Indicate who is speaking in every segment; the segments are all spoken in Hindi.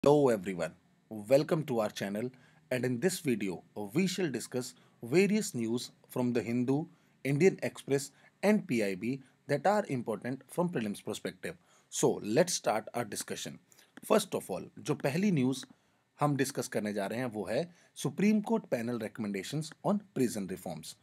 Speaker 1: Hello everyone, welcome to our channel, and in this video we shall discuss various news from the Hindu, Indian Express and PIB that are important from prelims perspective. So let's start our discussion. First of all, जो पहली न्यूज़ हम डिस्कस करने जा रहे हैं वो है supreme court panel recommendations on prison reforms.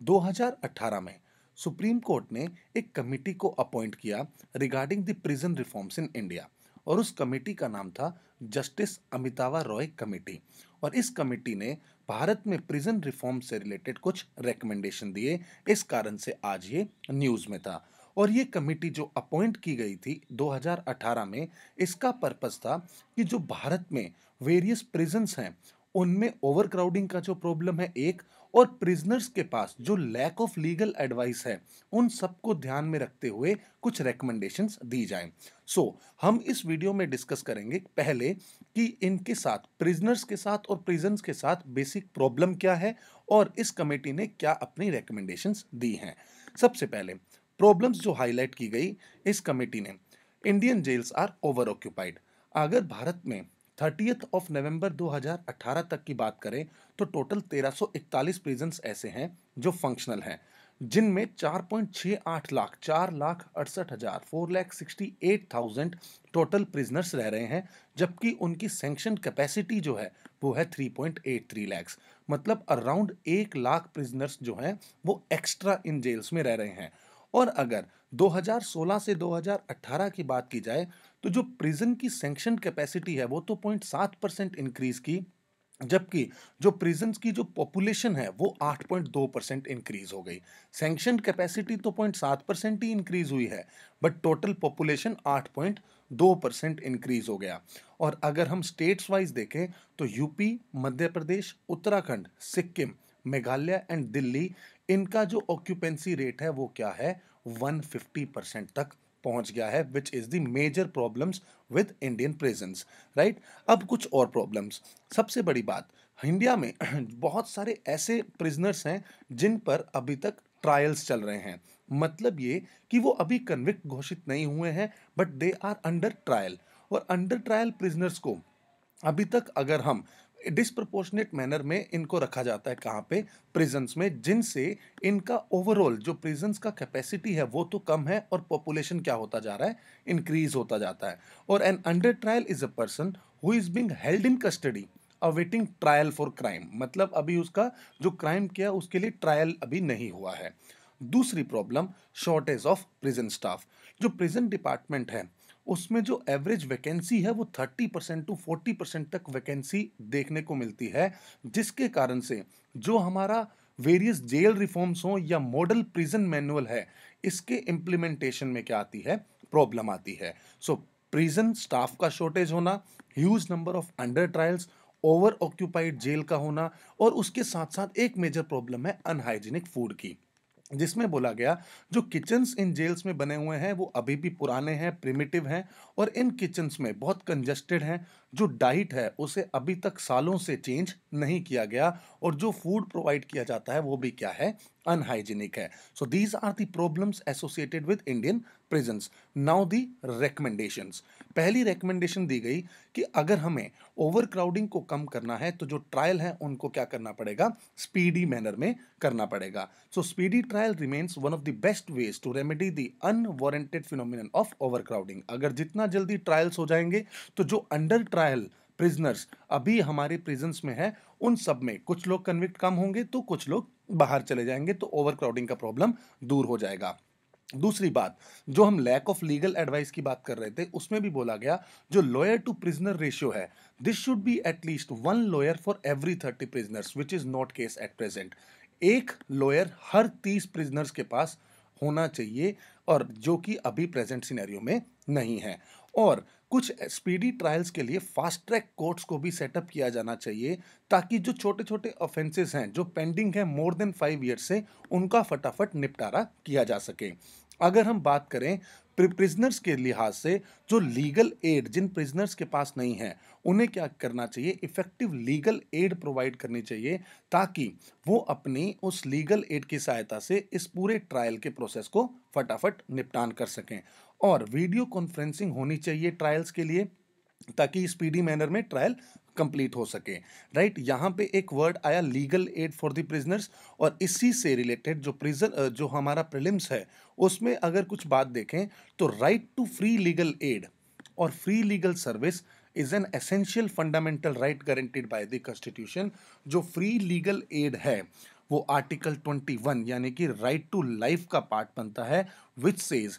Speaker 1: 2018 में सुप्रीम कोर्ट ने एक कमिटी को अपॉइंट किया regarding the prison reforms in India, और उस कमेटी का नाम था जस्टिस अमितावा रॉय कमेटी। और इस कमेटी ने भारत में प्रिजन रिफॉर्म से रिलेटेड कुछ रिकमेंडेशन दिए, इस कारण से आज ये न्यूज़ में था। और ये कमेटी जो अपॉइंट की गई थी 2018 में, इसका पर्पस था कि जो भारत में वेरियस प्रिजन्स हैं उनमें ओवरक्राउडिंग का जो प्रॉब्लम है एक, और प्रिजनर्स के पास जो लैक ऑफ लीगल एडवाइस है उन सबको ध्यान में रखते हुए कुछ रिकमेंडेशंस दी जाएं। हम इस वीडियो में डिस्कस करेंगे पहले कि इनके साथ प्रिजनर्स के साथ और प्रिजन्स के साथ बेसिक प्रॉब्लम क्या है और इस कमेटी ने क्या अपनी रिकमेंडेशंस दी हैं। सबसे पहले प्रॉब्लम्स जो हाईलाइट की गई इस कमेटी ने, Indian jails are over occupied. अगर भारत में 30th ऑफ नवंबर 2018 तक की बात करें तो टोटल 1341 प्रिजन्स ऐसे हैं जो फंक्शनल हैं, जिनमें 4.68 लाख 4,68,000 4,68,000 टोटल प्रिजनर्स रह रहे हैं, जबकि उनकी सैंक्शन कैपेसिटी जो है वो है 3.83 लैक्स। मतलब अराउंड 1 लाख प्रिजनर्स जो हैं वो एक्स्ट्रा इन जेल्स में रह रहे हैं। और अगर 2016 से 2018 की बात की जाए तो जो प्रिजन की सैंक्शन कैपेसिटी है वो तो 0.7% इंक्रीज की, जबकि जो प्रिजन्स की जो पॉपुलेशन है वो 8.2% इंक्रीज हो गई। सैंक्शन कैपेसिटी तो 0.7% ही इंक्रीज हुई है, बट टोटल पॉपुलेशन 8.2% इंक्रीज हो गया। और अगर हम स्टेट्स वाइज देखें तो यूपी, मध्य प्रदेश, उत्तराखंड, सिक्किम, मेघालय एंड दिल्ली, इनका जो ऑक्यूपेंसी रेट है वो क्या है, 150% तक पहुंच गया है, which is the major problems with Indian prisons. Right, अब कुछ और प्रॉब्लम्स। सबसे बड़ी बात, इंडिया में बहुत सारे ऐसे प्रिजनर्स हैं जिन पर अभी तक ट्रायल्स चल रहे हैं। मतलब ये कि वो अभी कन्विक्ट घोषित नहीं हुए हैं, but they are under trial. और अंडर ट्रायल प्रिजनर्स को अभी तक अगर हम डिस्प्रपोर्शनेट मैनर में इनको रखा जाता है, कहाँ पे, प्रिजन्स में, जिनसे इनका ओवरऑल जो प्रिजन्स का कैपेसिटी है वो तो कम है और पॉपुलेशन क्या होता जा रहा है, इंक्रीज होता जाता है। और an under trial is a person who is being held in custody awaiting trial for crime. मतलब अभी उसका जो क्राइम किया उसके लिए ट्रायल अभी नहीं हुआ है। दूसरी problem, shortage of prison staff. जो प्रिजन डिपार्टमेंट है उसमें जो एवरेज वैकेंसी है वो 30% टू 40% तक वैकेंसी देखने को मिलती है, जिसके कारण से जो हमारा वेरियस जेल रिफॉर्म्स हो या मॉडल प्रिजन मैनुअल है, इसके इम्प्लीमेंटेशन में क्या आती है, प्रॉब्लम आती है। सो प्रिजन स्टाफ का शॉर्टेज होना, huge number of under trials, over occupied jail का होना, और उसके साथ साथ एक मेजर प्रॉब्लम है अनहाइजीनिक फूड की, जिसमें बोला गया जो किचन्स इन जेल्स में बने हुए हैं वो अभी भी पुराने हैं, प्रिमिटिव हैं, और इन किचन्स में बहुत कंजस्टेड हैं। जो डाइट है उसे अभी तक सालों से चेंज नहीं किया गया, और जो फूड प्रोवाइड किया जाता है वो भी क्या है, अनहाइजीनिक है। So these are the problems associated with Indian prisons. Now the recommendations. पहली रिकमेंडेशन दी गई कि अगर हमें ओवर क्राउडिंग को कम करना है तो जो ट्रायल है उनको क्या करना पड़ेगा, स्पीडी मैनर में करना पड़ेगा। So speedy trial remains one of the best ways to remedy the unwarranted phenomenon of over crowding. अगर जितना जल्दी ट्रायल्स हो जाएंगे तो जो अंडर ट्रायल प्रिजनर्स अभी हमारे प्रिजन्स में है उन सब में कुछ लोग कन्विक्ट कम होंगे तो कुछ लोग बाहर चले जाएंगे, तो ओवर क्राउडिंग का प्रॉब्लम दूर हो जाएगा। दूसरी बात, जो हम लैक ऑफ लीगल एडवाइस की बात कर रहे थे उसमें भी बोला गया जो लॉयर टू प्रिजनर रेशियो है, this should be at least 1 lawyer for every 30 prisoners, which is not case at present. एक लॉयर हर 30 प्रिजनर्स के पास होना चाहिए, और जो कि अभी प्रेजेंट सिनेरियो में नहीं है। और कुछ स्पीडी ट्रायल्स के लिए फास्ट ट्रैक कोर्ट्स को भी सेटअप किया जाना चाहिए, ताकि जो छोटे छोटे ऑफेंसेस हैं जो पेंडिंग है मोर देन 5 ईयर से, उनका फटाफट निपटारा किया जा सके। अगर हम बात करें प्रिजनर्स के लिहाज से, जो लीगल एड जिन प्रिजनर्स के पास नहीं है उन्हें क्या करना चाहिए, इफेक्टिव लीगल एड प्रोवाइड करनी चाहिए, ताकि वो अपनी उस लीगल एड की सहायता से इस पूरे ट्रायल के प्रोसेस को फटाफट निपटान कर सकें। और वीडियो कॉन्फ्रेंसिंग होनी चाहिए ट्रायल्स के लिए, ताकि स्पीडी मैनर में ट्रायल कंप्लीट हो सके, राइट। यहाँ पे एक वर्ड आया legal aid for the prisoners, और इसी से रिलेटेड जो हमारा प्रीलिम्स है उसमें अगर कुछ बात देखें तो right to free legal aid और free legal service is an essential fundamental right guaranteed by the constitution. जो फ्री लीगल एड है वो आर्टिकल 21 यानी कि राइट टू लाइफ का पार्ट बनता है, which says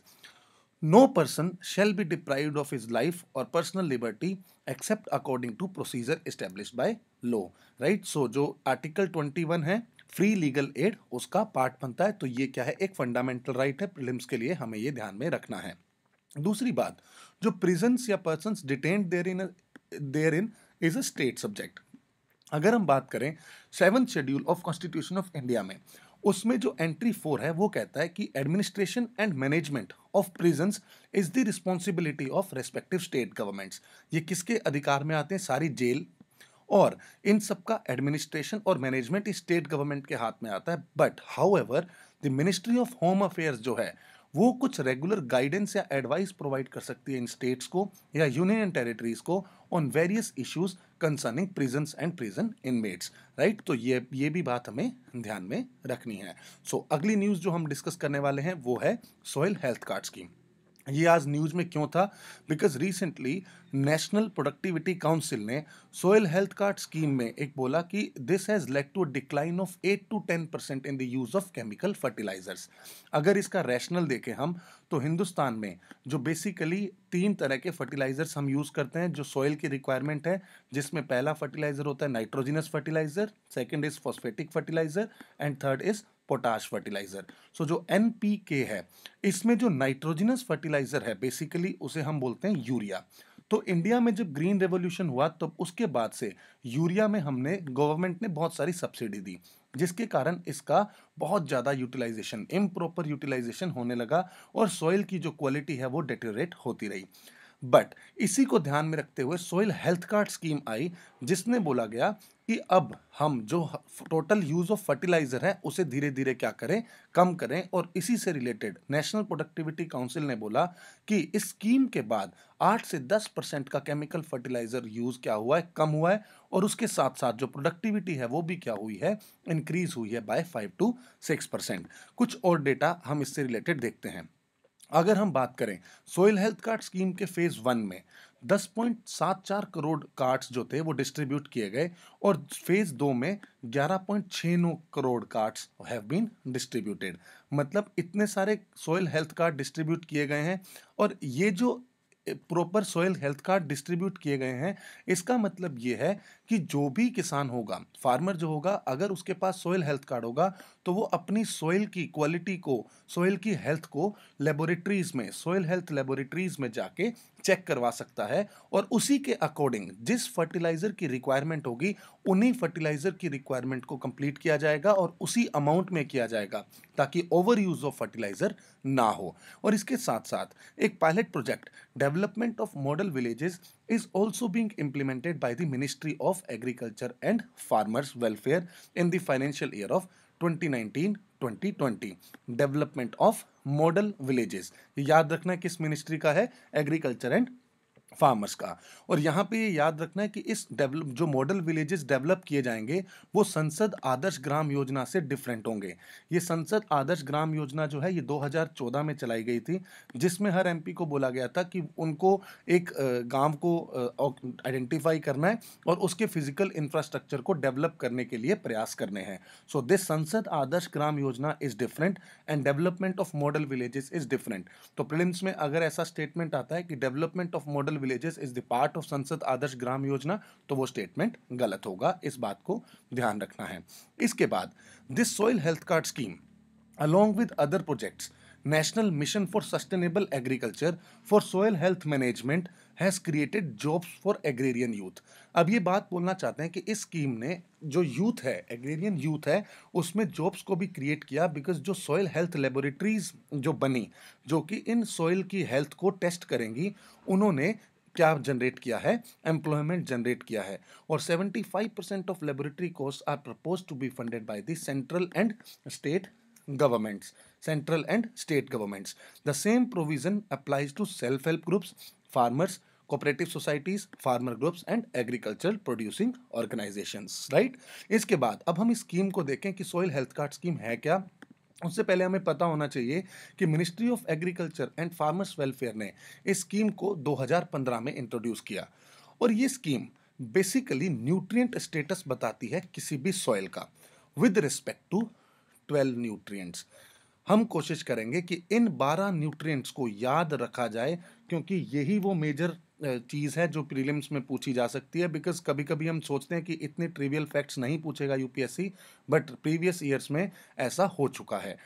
Speaker 1: no person shall be deprived of his life or personal liberty except according to procedure established by law, right। so जो आर्टिकल 21 है फ्री लीगल एड उसका पार्ट बनता है। तो ये क्या है, एक फंडामेंटल राइट है, प्रीलिम्स के लिए हमें ये ध्यान में रखना है। दूसरी बात, जो प्रिजन्स या persons detained therein is a state subject. अगर हम बात करें 7th schedule of constitution of India में, उसमें जो एंट्री 4 है वो कहता है कि administration and management of prisons is the responsibility of respective state governments. ये किसके अधिकार में आते हैं, सारी जेल और इन सब का एडमिनिस्ट्रेशन और मैनेजमेंट स्टेट गवर्नमेंट के हाथ में आता है। But however the ministry of home affairs जो है वो कुछ रेगुलर गाइडेंस या एडवाइस प्रोवाइड कर सकती है इन स्टेट्स को या यूनियन एंड टेरिटरीज को on various issues concerning prisons and prison inmates, right. तो ये भी बात हमें ध्यान में रखनी है। सो अगली न्यूज जो हम डिस्कस करने वाले हैं वो है सॉइल हेल्थ कार्ड स्कीम। ये आज न्यूज में क्यों था, because recently national productivity council ने सोयल हेल्थ कार्ड स्कीम में एक बोला कि this has led to a decline of 8 to 10% in the use of chemical fertilisers. अगर इसका रैशनल देखें हम तो हिंदुस्तान में जो बेसिकली 3 तरह के फर्टिलाइजर्स हम यूज करते हैं जो सॉइल की रिक्वायरमेंट है, जिसमें पहला फर्टिलाइजर होता है nitrogenous fertiliser, second is phosphatic fertiliser and third is potash fertiliser. So जो एनपीके है इसमें जो नाइट्रोजिनस फर्टिलाइजर है बेसिकली उसे हम बोलते हैं यूरिया। तो इंडिया में जब ग्रीन रेवोल्यूशन हुआ तब उसके बाद से यूरिया में हमने गवर्नमेंट ने बहुत सारी सब्सिडी दी, जिसके कारण इसका बहुत ज़्यादा यूटिलाइजेशन इम्प्रॉपर यूटिलाइजेशन होने लगा और सॉइल की जो क्वालिटी है वो डेटेरियोरेट होती रही। बट इसी को ध्यान में रखते हुए सॉइल हेल्थ कार्ड स्कीम आई, जिसने बोला गया कि अब हम जो टोटल यूज ऑफ फर्टिलाइजर है उसे धीरे धीरे क्या करें, कम करें। और इसी से रिलेटेड नेशनल प्रोडक्टिविटी काउंसिल ने बोला कि इस स्कीम के बाद 8 से 10% का केमिकल फर्टिलाइजर यूज क्या हुआ है, कम हुआ है। और उसके साथ साथ जो प्रोडक्टिविटी है वो भी क्या हुई है, इंक्रीज हुई है बाय 5 to 6%। कुछ और डेटा हम इससे रिलेटेड देखते हैं। अगर हम बात करें सोइल हेल्थ कार्ड स्कीम के फेज 1 में 10.74 करोड़ कार्ड्स जो थे वो डिस्ट्रीब्यूट किए गए और फेज 2 में 11.69 crore cards have been distributed. मतलब इतने सारे सोइल हेल्थ कार्ड डिस्ट्रीब्यूट किए गए हैं। और ये जो proper soil health card distribute किए गए हैं, इसका मतलब ये है कि जो भी किसान होगा, फार्मर जो होगा, अगर उसके पास सॉइल हेल्थ कार्ड होगा तो वो अपनी सॉइल की क्वालिटी को, सॉइल की हेल्थ को लेबोरेटरीज में, सॉइल हेल्थ लेबोरेटरीज में जाके चेक करवा सकता है और उसी के अकॉर्डिंग जिस फर्टिलाइजर की रिक्वायरमेंट होगी उन्हीं फर्टिलाइजर की रिक्वायरमेंट को कंप्लीट किया जाएगा और उसी अमाउंट में किया जाएगा ताकि ओवर यूज ऑफ फर्टिलाइजर ना हो। और इसके साथ साथ एक pilot project development of model villages is also being implemented by the Ministry of Agriculture and Farmers Welfare in the financial year of 2019-2020। Development of model villages, याद रखना है किस मिनिस्ट्री का है, एग्रीकल्चर एंड फार्मर्स का। और यहाँ पे ये याद रखना है कि इस डेवलप जो मॉडल विलेजेस डेवलप किए जाएंगे वो संसद आदर्श ग्राम योजना से डिफरेंट होंगे। ये संसद आदर्श ग्राम योजना जो है ये 2014 में चलाई गई थी, जिसमें हर एमपी को बोला गया था कि उनको एक गांव को आइडेंटिफाई करना है और उसके फिजिकल इंफ्रास्ट्रक्चर को डेवलप करने के लिए प्रयास करने हैं। सो दिस संसद Adarsh Gram Yojana is different and development of model villages is different. तो प्रीलिम्स में अगर ऐसा स्टेटमेंट आता है कि development of model villages is the part of Sansad Adarsh Gram योजना, तो वो स्टेटमेंट गलत होगा, इस बात को ध्यान रखना है। इसके बाद this soil health card scheme along with other projects, National Mission for Sustainable Agriculture for Soil Health Management has created jobs for agrarian youth। अब ये बात बोलना चाहते हैं कि इस स्कीम ने जो यूथ है, एग्रेरियन यूथ है, उसमें जॉब्स को भी क्रिएट किया बिकॉज जो सॉइल हेल्थ लेबोरेटरीज जो बनी जो कि इन सॉइल की हेल्थ को टेस्ट करेंगी, उन्होंने क्या जनरेट किया है, एम्प्लॉयमेंट जनरेट किया है। और 75% of laboratory cost are propose to be funded by the central and state governments, central and state governments. The same provision applies to self-help groups, farmers, cooperative societies, farmer groups and agricultural producing organisations, right. इसके बाद अब हम इस स्कीम को देखें कि सॉइल हेल्थ कार्ड स्कीम है क्या। उससे पहले हमें पता होना चाहिए कि ministry of agriculture and farmers welfare ने इस स्कीम को 2015 में इंट्रोड्यूस किया और ये स्कीम बेसिकली न्यूट्रिएंट स्टेटस बताती है किसी भी सॉइल का विद रिस्पेक्ट टू 12 न्यूट्रिएंट्स। हम कोशिश करेंगे कि इन 12 न्यूट्रिएंट्स को याद रखा जाए क्योंकि यही वो मेजर चीज़ है जो प्रीलिम्स में पूछी जा सकती है। बिकॉज कभी कभी हम सोचते हैं कि इतने ट्रिवियल फैक्ट्स नहीं पूछेगा यूपीएससी, बट प्रीवियस ईयर्स में ऐसा हो चुका है।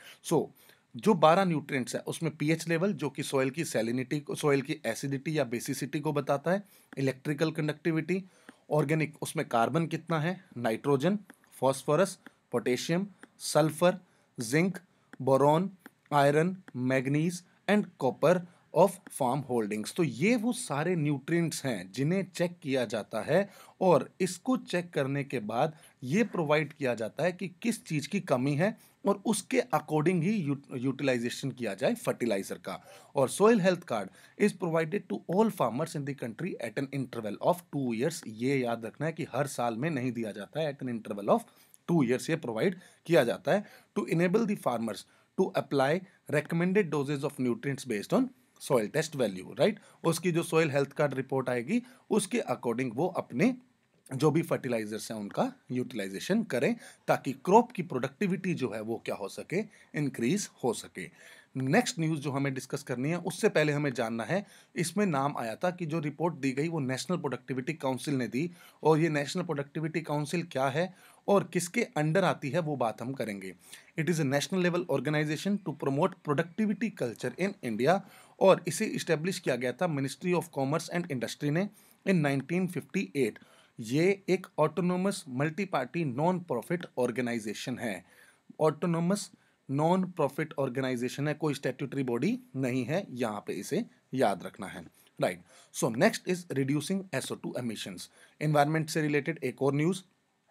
Speaker 1: जो 12 न्यूट्रिएंट्स है उसमें पीएच लेवल जो कि सॉइल की सैलिनिटी, सॉइल की एसिडिटी या बेसिसिटी को बताता है, इलेक्ट्रिकल कंडक्टिविटी, ऑर्गेनिक उसमें कार्बन कितना है, nitrogen, phosphorus, potassium, sulphur, zinc, boron, iron, manganese and copper of farm holdings. तो ये वो सारे न्यूट्रिएंट्स हैं जिन्हें चेक किया जाता है और इसको चेक करने के बाद ये प्रोवाइड किया जाता है कि किस चीज़ की कमी है और उसके अकॉर्डिंग ही यूटिलाइजेशन किया जाए फर्टिलाइजर का। और soil health card is provided to all farmers in the country at an interval of 2 years. ये याद रखना है कि हर साल में नहीं दिया जाता है, at an interval of 2 years ये प्रोवाइड किया जाता है to enable the farmers to apply recommended doses of nutrients based on soil test value, right. उसकी जो सॉइल हेल्थ कार्ड रिपोर्ट आएगी उसके अकॉर्डिंग वो अपने जो भी फर्टिलाइजर्स हैं उनका यूटिलाइजेशन करें ताकि क्रॉप की प्रोडक्टिविटी जो है वो क्या हो सके, इंक्रीज हो सके। नेक्स्ट न्यूज़ जो हमें डिस्कस करनी है उससे पहले हमें जानना है, इसमें नाम आया था कि जो रिपोर्ट दी गई वो नेशनल प्रोडक्टिविटी काउंसिल ने दी और ये नेशनल प्रोडक्टिविटी काउंसिल क्या है और किसके अंडर आती है वो बात हम करेंगे। It is a national level organisation to promote productivity culture in India और इसे इस्टेब्लिश किया गया था ministry of commerce and industry ने इन 1958। ये एक autonomous multi party non profit organisation है। ऑटोनोमस नॉन प्रॉफिट ऑर्गेनाइजेशन है, कोई स्टैट्यूटरी बॉडी नहीं है, यहाँ पे इसे याद रखना है, right. So next is reducing SO2 emissions. Environment से रिलेटेड एक और news,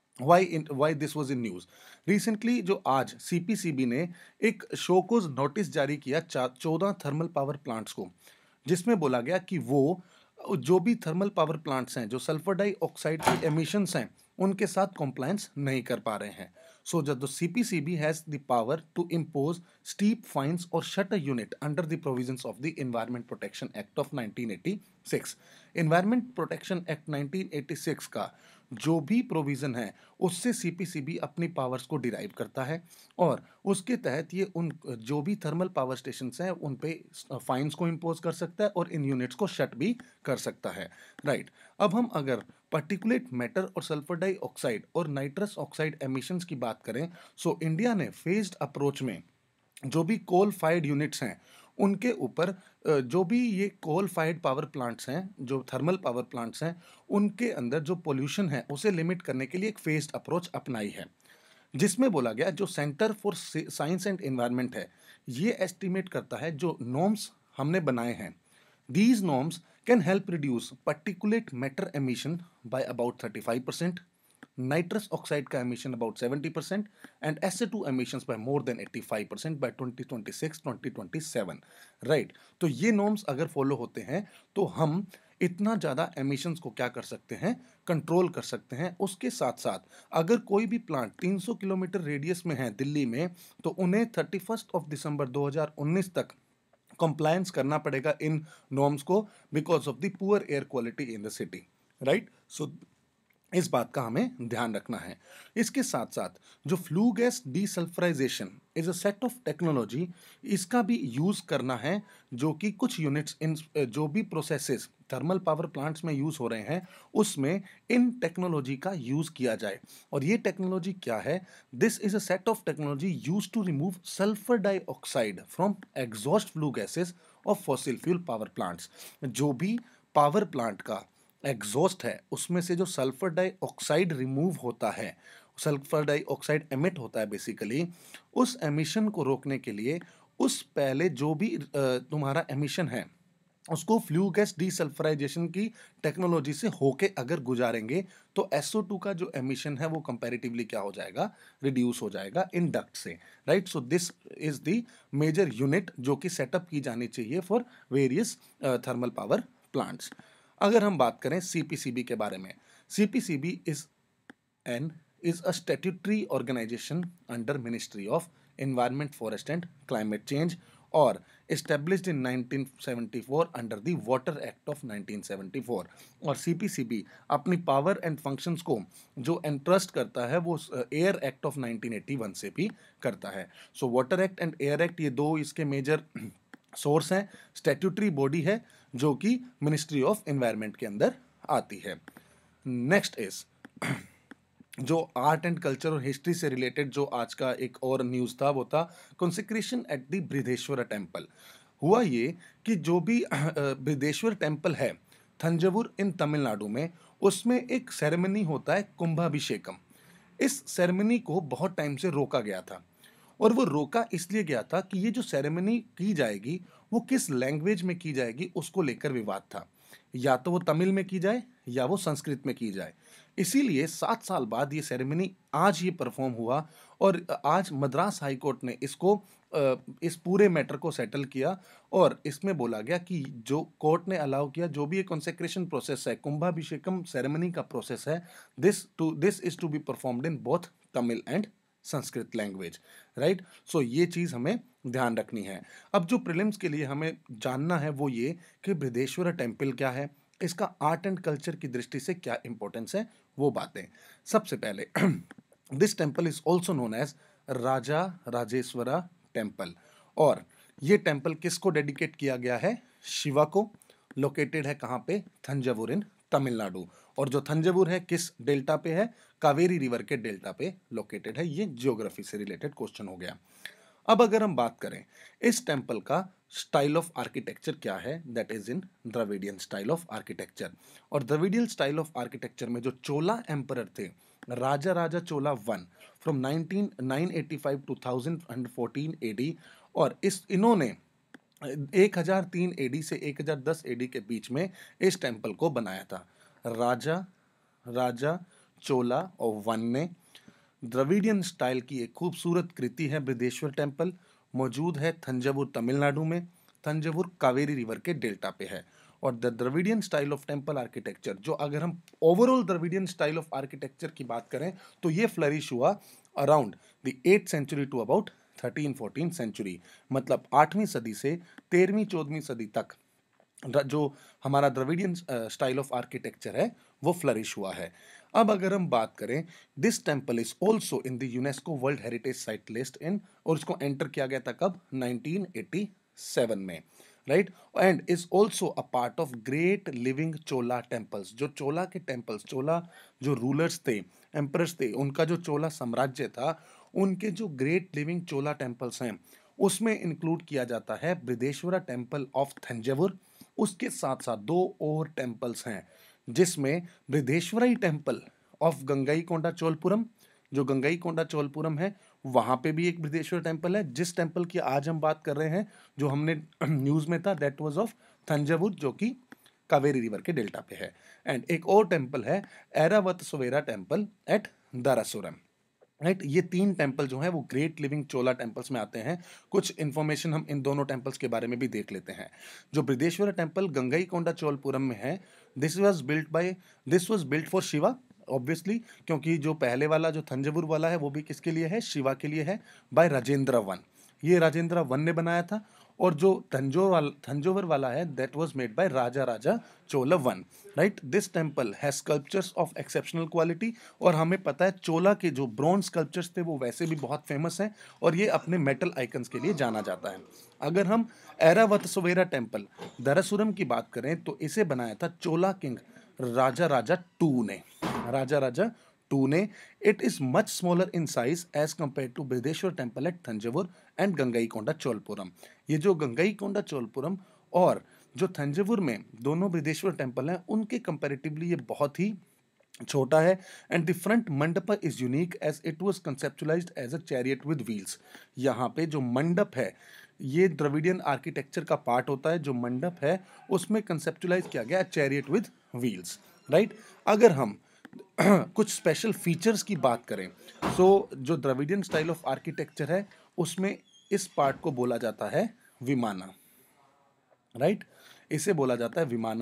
Speaker 1: why this was in news. Recently जो आज CPCB ने एक शोकोज नोटिस जारी किया 14 थर्मल पावर प्लांट्स को, जिसमें बोला गया कि वो जो भी थर्मल पावर प्लांट्स हैं जो सल्फर डाइऑक्साइड की एमिशंस हैं उनके साथ कॉम्प्लायंस नहीं कर पा रहे हैं। So the CPCB has the power to impose steep fines और shut a unit under the provisions of the environment protection act of 1986। Environment protection act 1986 का जो भी प्रोविजन है उससे CPCB अपनी पावर्स को डिराइव करता है और उसके तहत ये उन जो भी थर्मल पावर स्टेशंस हैं उन पे फाइन्स को इम्पोज कर सकता है और इन यूनिट्स को शट भी कर सकता है, राइट। अब हम अगर पार्टिकुलेट मैटर और सल्फर डाइऑक्साइड और नाइट्रस ऑक्साइड एमिशंस की बात करें, सो इंडिया ने फेज्ड अप्रोच में जो भी कोल फायर्ड यूनिट्स हैं उनके ऊपर जो भी ये कोल फायर्ड पावर प्लांट्स हैं, जो थर्मल पावर प्लांट्स हैं, उनके अंदर जो पोल्यूशन है उसे लिमिट करने के लिए एक फेज्ड अप्रोच अपनाई है, जिसमें बोला गया जो centre for science and environment है ये एस्टिमेट करता है जो नॉर्म्स हमने बनाए हैं, these norms can help reduce particulate matter emission by about 35%, nitrous oxide का emission about 70% and SO2 emissions by more than 85% by 2026-2027, right। तो ये norms अगर follow होते हैं तो हम इतना ज़्यादा एमिशंस को क्या कर सकते हैं, कंट्रोल कर सकते हैं। उसके साथ साथ अगर कोई भी प्लांट 300 किलोमीटर रेडियस में है दिल्ली में तो उन्हें 31 दिसंबर 2019 तक कंप्लायंस करना पड़ेगा इन नॉर्म्स को because of the poor air quality in the city, right. So इस बात का हमें ध्यान रखना है। इसके साथ साथ जो flue gas desulphurisation is a set of technology, इसका भी यूज़ करना है जो कि कुछ यूनिट्स इन जो भी प्रोसेसेस थर्मल पावर प्लांट्स में यूज़ हो रहे हैं उसमें इन टेक्नोलॉजी का यूज़ किया जाए। और ये टेक्नोलॉजी क्या है, this is a set of technology use to remove sulphur dioxide from exhaust flue gases of fossil fuel power plants. जो भी पावर प्लांट का एग्जॉस्ट है उसमें से जो सल्फर डाइऑक्साइड रिमूव होता है, सल्फर डाइऑक्साइड एमिट होता है बेसिकली, उस एमिशन को रोकने के लिए उस पहले जो भी तुम्हारा एमिशन है उसको फ्लू गैस डीसल्फराइजेशन की टेक्नोलॉजी से होके अगर गुजारेंगे तो SO2 का जो एमिशन है वो कंपैरेटिवली क्या हो जाएगा, रिड्यूस हो जाएगा इन डक्ट से, right. So this is the major unit जो कि सेटअप की जानी चाहिए for various thermal power plants. अगर हम बात करें सीपीसीबी के बारे में, CPCB is a statutory organization under Ministry of Environment, Forest and Climate Change और established in 1974 under the Water Act of 1974। और सीपीसीबी अपनी पावर एंड फंक्शंस को जो एंट्रस्ट करता है वो एयर एक्ट ऑफ 1981 से भी करता है। So water act and air act ये दो इसके मेजर सोर्स हैं। स्टैट्यूटरी बॉडी है जो कि मिनिस्ट्री ऑफ एनवायरनमेंट के अंदर आती है। नेक्स्ट इज जो आर्ट एंड कल्चर और हिस्ट्री से रिलेटेड जो आज का एक और न्यूज़ था वो था consecration at the Brihadeeswara temple. हुआ ये कि जो भी बृहदेश्वर टेम्पल है थंजावुर इन तमिलनाडु में, उसमें एक सेरेमनी होता है कुंभाभिषेकम। इस सेरेमनी को बहुत टाइम से रोका गया था और वो रोका इसलिए गया था कि ये जो सेरेमनी की जाएगी वो किस लैंग्वेज में की जाएगी उसको लेकर विवाद था, या तो वो तमिल में की जाए या वो संस्कृत में की जाए। इसीलिए 7 साल बाद ये सेरेमनी आज ये परफॉर्म हुआ और आज मद्रास हाई कोर्ट ने इसको इस पूरे मैटर को सेटल किया और इसमें बोला गया कि जो कोर्ट ने अलाउ किया जो भी ये कंसेक्रेशन प्रोसेस है, कुंभाभिषेकम सेरेमनी का प्रोसेस है, this is to be performed in both Tamil and Sanskrit language, right. So ये चीज़ हमें ध्यान रखनी है। अब जो प्रीलिम्स के लिए हमें जानना है वो ये कि बृहदेश्वर टेम्पल क्या है, इसका आर्ट एंड कल्चर की दृष्टि से क्या इंपॉर्टेंस है, वो बातें। सबसे पहले this temple is also known as Raja Rajeshwara temple और ये टेम्पल किसको डेडिकेट किया गया है, शिवा को। लोकेटेड है कहाँ पे, थंजावुर इन तमिलनाडु। और जो थंजावुर है किस डेल्टा पे है, कावेरी रिवर के डेल्टा पे लोकेटेड है। ये ज्योग्राफी से रिलेटेड क्वेश्चन हो गया। अब अगर हम बात करें इस टेम्पल का स्टाइल ऑफ आर्किटेक्चर क्या है, that is in Dravidian style of architecture. और द्रविडियन स्टाइल ऑफ आर्किटेक्चर में जो चोला एम्परर थे, Raja Raja Chola 1 from 985 to 1014 AD, और इन्होंने 1003 एडी से 1010 एडी के बीच में इस टेम्पल को बनाया था। राजा चोला और 1 ने द्रविडियन स्टाइल की एक खूबसूरत कृति है बृहदेश्वर टेम्पल, मौजूद है थंजावुर तमिलनाडु में। थंजावुर कावेरी रिवर के डेल्टा पे है। और the Dravidian style of temple architecture, जो अगर हम overall Dravidian style of architecture की बात करें तो ये फ्लरिश हुआ around the 8th century to about 13-14 century, मतलब 8वीं सदी से 13वीं-14वीं सदी तक जो हमारा द्रविडियन स्टाइल ऑफ आर्किटेक्चर है वो फ्लरिश हुआ है। अब अगर हम बात करें, this temple is also in the UNESCO world heritage site list in, और इसको एंटर किया गया था कब, 1987 में, right. And is also a part of great living Chola temples. जो चोला के टेम्पल्स, चोला जो रूलर्स थे, एम्परर्स थे, उनका जो चोला साम्राज्य था, उनके जो ग्रेट लिविंग चोला टेम्पल्स हैं उसमें इंक्लूड किया जाता है बृहदेश्वरा टेम्पल ऑफ थंजावुर। उसके साथ साथ 2 और टेम्पल्स हैं जिसमें बृहदेश्वराई टेम्पल ऑफ गंगईकोंडा चोलपुरम, जो गंगईकोंडा चोलपुरम है वहां पे भी एक बृहदेश्वर टेम्पल है। जिस टेम्पल की आज हम बात कर रहे हैं जो हमने न्यूज में था, दैट वाज ऑफ थंजावुर, जो कि कावेरी रिवर के डेल्टा पे है। एंड एक और टेम्पल है Airavatesvara temple at Darasuram, right. ये 3 टेम्पल जो हैं वो ग्रेट लिविंग चोला टेम्पल्स में आते हैं। कुछ इन्फॉर्मेशन हम इन दोनों टेम्पल्स के बारे में भी देख लेते हैं। जो बृहदेश्वर टेम्पल गंगईकोंडा चोलपुरम में है, this was built for Shiva, obviously, क्योंकि जो पहले वाला जो थंजावुर वाला है वो भी किसके लिए है, शिवा के लिए है, बाय राजेंद्र 1। ये राजेंद्र 1 ने बनाया था। और जो थंजावुर वाला है that was made by Raja Raja Chola 1, right. This temple has sculptures of exceptional quality. और हमें पता है चोला के जो ब्रॉन्ज स्कल्पचर्स थे वो वैसे भी बहुत फेमस हैं और ये अपने मेटल आइकन्स के लिए जाना जाता है। अगर हम ऐरावतसवेरा टेम्पल दारासुरम की बात करें तो इसे बनाया था चोला किंग राजा राजा 2 ने, राजा राजा 2 ने। It is much smaller in size as compare to Brihadeeswara temple at Thanjavur and Gangaikonda Cholapuram. ये जो गंगईकोंडा चोलपुरम और जो थंजावुर में दोनों बृहदेश्वर टेम्पल हैं उनके कंपैरेटिवली ये बहुत ही छोटा है। And the front mandapa is unique as it was conceptualised as a chariot with wheels. यहाँ पे जो मंडप है ये द्रविडियन आर्किटेक्चर का पार्ट होता है। जो मंडप है उसमें कंसेप्चुलाइज किया गया चैरियट विद व्हील्स, राइट। अगर हम कुछ स्पेशल फीचर्स की बात करें तो जो द्रविडियन स्टाइल ऑफ आर्किटेक्चर है उसमें इस पार्ट को बोला जाता है विमाना, राइट। इसे बोला जाता है विमाना।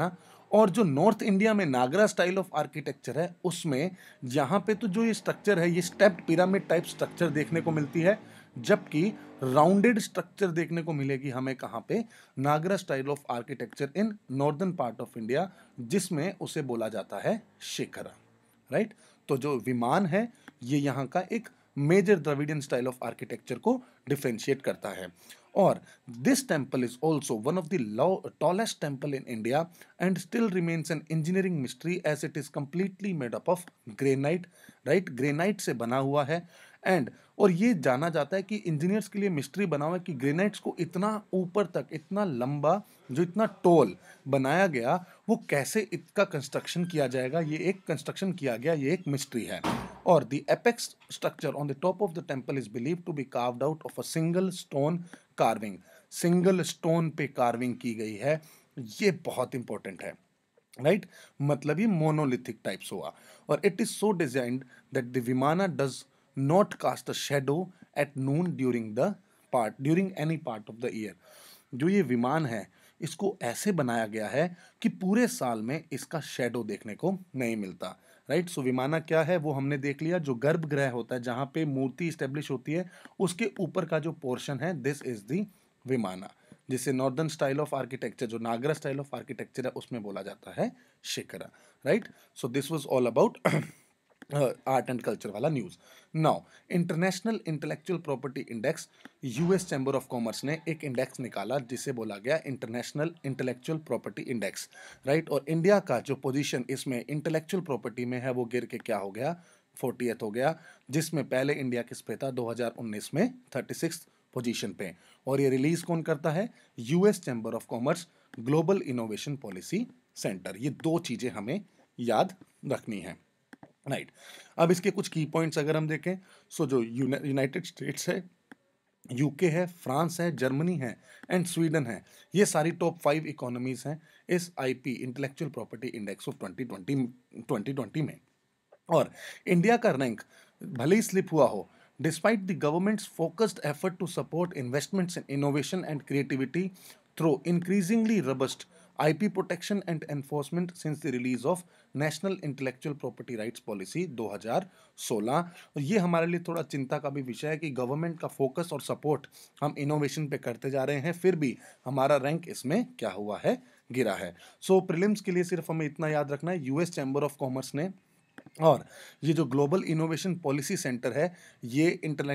Speaker 1: और जो नॉर्थ इंडिया में नागरा स्टाइल ऑफ आर्किटेक्चर है उसमें यहाँ पे तो जो ये स्ट्रक्चर है ये स्टेप्ड पिरामिड टाइप स्ट्रक्चर देखने को मिलती है, जबकि राउंडेड स्ट्रक्चर देखने को मिलेगी हमें कहाँ पे, Nagara style of architecture in northern part of India, जिसमें उसे बोला जाता है शिखरा। राइट, तो जो विमान है ये यहाँ का एक major Dravidian style of architecture को डिफरेंशिएट करता है। और this temple is also one of the tallest temple in India and still remains an engineering mystery as it is completely made up of granite. Right, granite से बना हुआ है एंड और ये जाना जाता है कि इंजीनियर्स के लिए मिस्ट्री बना हुआ है कि ग्रेनाइट्स को इतना ऊपर तक, इतना लंबा, जो इतना टोल बनाया गया, वो कैसे इसका कंस्ट्रक्शन किया जाएगा, ये एक कंस्ट्रक्शन किया गया, ये एक मिस्ट्री है। और the apex structure on the top of the temple is believed to be carved out of a single stone carving. Single stone पे कार्विंग की गई है, ये बहुत इंपॉर्टेंट है। राइट, मतलब ये मोनोलिथिक टाइप्स हुआ। और it is so designed that the vimana does not cast a shadow at noon during any part of the year. जो ये विमान है इसको ऐसे बनाया गया है कि पूरे साल में इसका शेडो देखने को नहीं मिलता। राइट, सो विमाना क्या है वो हमने देख लिया, जो गर्भगृह होता है जहाँ पे मूर्ति स्टेब्लिश होती है उसके ऊपर का जो पोर्शन है, दिस इज द विमाना, जिसे नॉर्दर्न स्टाइल ऑफ आर्किटेक्चर, जो नागरा स्टाइल ऑफ आर्किटेक्चर है उसमें बोला जाता है shikhara. Right, so this was all about art and culture वाला news. Now international intellectual property index, US chamber of commerce ने एक इंडेक्स निकाला जिसे बोला गया international intellectual property index. Right, और इंडिया का जो पोजीशन इसमें इंटेलेक्चुअल प्रॉपर्टी में है वो गिर के क्या हो गया, 40th हो गया, जिसमें पहले इंडिया किस पे था, 2019 में 36th पोजीशन पे। और ये रिलीज कौन करता है, US chamber of commerce global innovation policy centre. ये दो चीजें हमें याद रखनी है। राइट, अब इसके कुछ की पॉइंट्स अगर हम देखें, सो जो यूनाइटेड स्टेट्स है, यूके है, फ्रांस है, जर्मनी है एंड स्वीडन है, ये सारी टॉप 5 इकोनॉमीज हैं इस IP intellectual property index of 2020 में। और इंडिया का रैंक भले ही स्लिप हुआ हो, despite the government's focused effort to support investments in innovation and creativity through increasingly robust IP protection and enforcement since the release of national intellectual property rights policy 2016। और ये हमारे लिए थोड़ा चिंता का भी विषय है कि गवर्नमेंट का फोकस और सपोर्ट हम इनोवेशन पे करते जा रहे हैं, फिर भी हमारा रैंक इसमें क्या हुआ है, गिरा है। सो प्रीलिम्स के लिए सिर्फ हमें इतना याद रखना है, यूएस चैम्बर ऑफ कॉमर्स ने और ये जो ग्लोबल इनोवेशन पॉलिसी सेंटर है, ये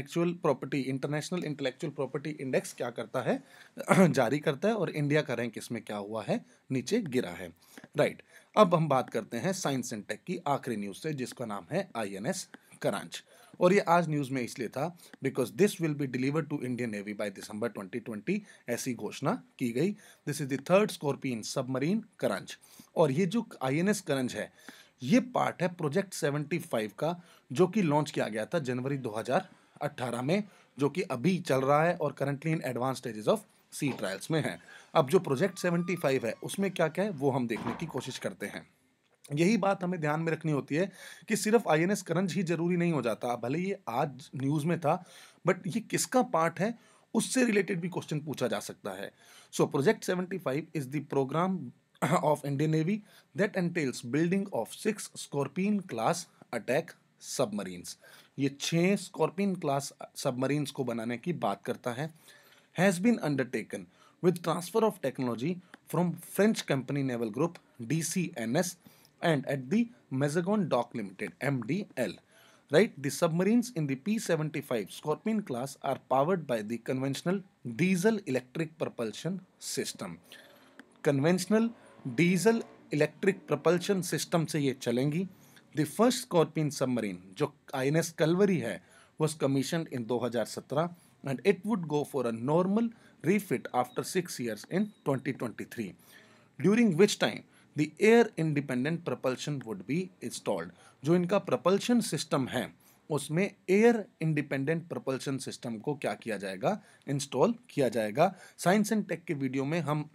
Speaker 1: इंटरनेशनल इंटेलेक्चुअल प्रॉपर्टी इंडेक्स क्या करता है जारी करता है, और इंडिया का रैंक इसमें क्या हुआ है, नीचे गिरा है। राइट, अब हम बात करते हैं साइंस एंड टेक की आखिरी न्यूज से, जिसका नाम है INS करांच। और ये आज न्यूज में इसलिए था because this will be delivered to Indian navy by December 2020, ऐसी घोषणा की गई। This is the third Scorpene submarine Karanj. और ये जो INS करांच है ये पार्ट है प्रोजेक्ट 75 का, जो कि लॉन्च किया गया था जनवरी 2018 में, जो कि अभी चल रहा है और currently in advance stages of sea trials में है। अब जो प्रोजेक्ट 75 है उसमें क्या क्या है वो हम देखने की कोशिश करते हैं। यही बात हमें ध्यान में रखनी होती है कि सिर्फ INS करंज ही जरूरी नहीं हो जाता, भले ये आज न्यूज में था, बट ये किसका पार्ट है उससे रिलेटेड भी क्वेश्चन पूछा जा सकता है। So project 75 is the programme of Indian Navy that entails building of 6 Scorpion class attack submarines। ये 6 Scorpion class submarines को बनाने की बात करता है। Has been undertaken with transfer of technology from French company naval group DCNS and at the Mazagon Dock Limited MDL। Right, the submarines in the P-75 Scorpion class are powered by the conventional diesel electric propulsion system। Conventional diesel electric propulsion system से ये चलेंगी। द फर्स्ट स्कॉर्पियन सबमरीन जो INS कलवरी है was commissioned in 2017 and it would go for a normal refit after 6 years in 2023, during which time the air independent propulsion would be installed। जो इनका प्रपल्शन सिस्टम है उसमें एयर इंडिपेंडेंट प्रपल्शन सिस्टम को क्या किया जाएगा, इंस्टॉल किया जाएगा। साइंस एंड टेक के वीडियो में हम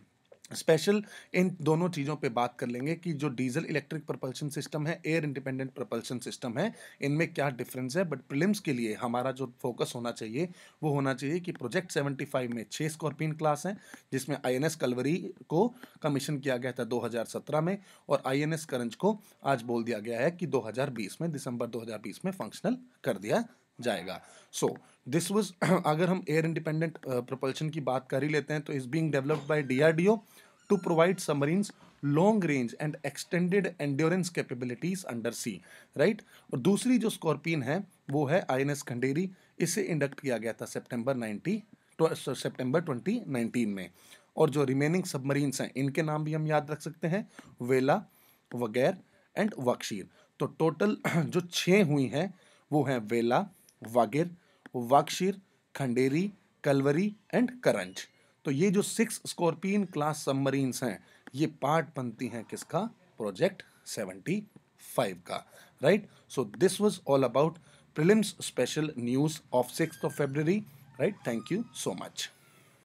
Speaker 1: स्पेशल इन दोनों चीज़ों पे बात कर लेंगे कि जो डीजल इलेक्ट्रिक propulsion सिस्टम है, एयर इंडिपेंडेंट propulsion सिस्टम है, इनमें क्या डिफरेंस है। बट प्रीलिम्स के लिए हमारा जो फोकस होना चाहिए वो होना चाहिए कि प्रोजेक्ट 75 में 6 स्कॉर्पियन क्लास हैं, जिसमें आईएनएस कलवरी को कमीशन किया गया था 2017 में, और आईएनएस करंज को आज बोल दिया गया है कि 2020 में, दिसंबर 2020 में फंक्शनल कर दिया जाएगा। सो दिस वाज अगर हम एयर इंडिपेंडेंट प्रोपल्शन की बात कर ही लेते हैं तो is being developed by DRDO to provide submarines long range and extended endurance capabilities under sea, right. और दूसरी जो स्कॉर्पियन है वो है आईएनएस खंडेरी। इसे इंडक्ट किया गया था सितंबर 2019 में। और जो रिमेनिंग सबमरीन्स हैं इनके नाम भी हम याद रख सकते हैं, वेला, वगैर एंड वक्शीर। तो टोटल जो 6 हुई हैं वो हैं वेला, वागिर, वाक्षीर, खंडेरी, कलवरी एंड करंज। तो ये जो 6 स्कॉर्पियन क्लास सबमरीन्स हैं ये पार्ट बनती हैं किसका, प्रोजेक्ट 75 का, right. So this was all about prelims special news of 6th of February, right. Thank you so much.